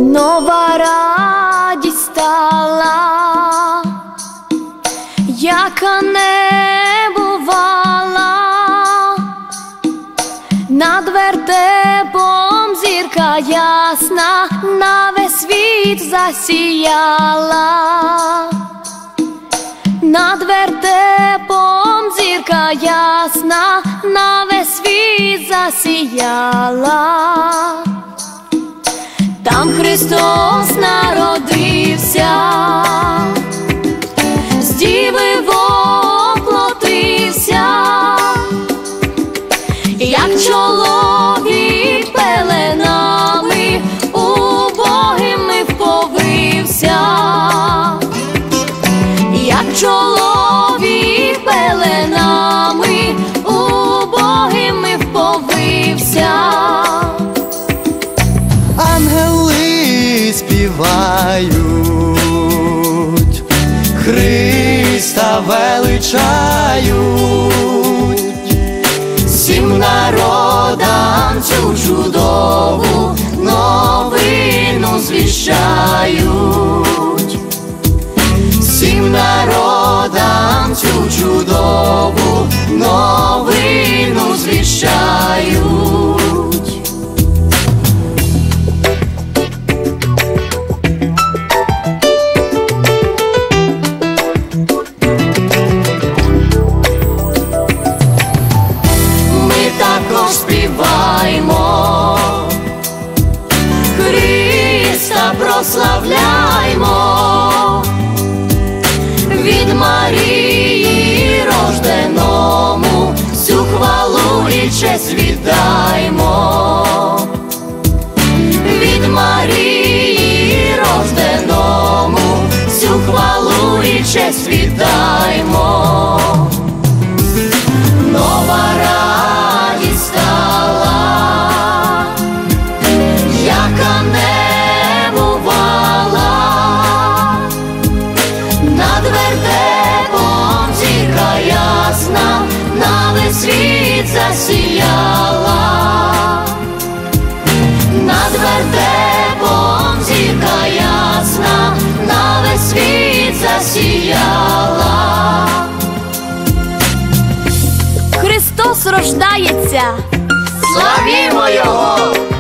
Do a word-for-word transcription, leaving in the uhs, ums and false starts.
Нова радість стала, яка не бувала, над вертепом зірка ясна на весь світ засіяла. Над вертепом зірка ясна на весь світ засіяла. Там Христос народився, з діви воплотився, як чоловік пеленами убогими вповився, як чоловік пеленами убогими вповився. Ангели співають, Христа величають, всім народам цю чудову новину звіщають, всім народам цю чудову новину звіщають. Співаймо, Христа прославляймо, від Марії рожденому всю хвалу і честь віддаймо, від Марії рожденому всю хвалу і честь віддаймо. Нова радість стала, яка не бувала, над вертепом зірка ясна на весь світ засіяла, над вертепом зірка ясна на весь світ засіяла. Христос рождається, Славімо Його!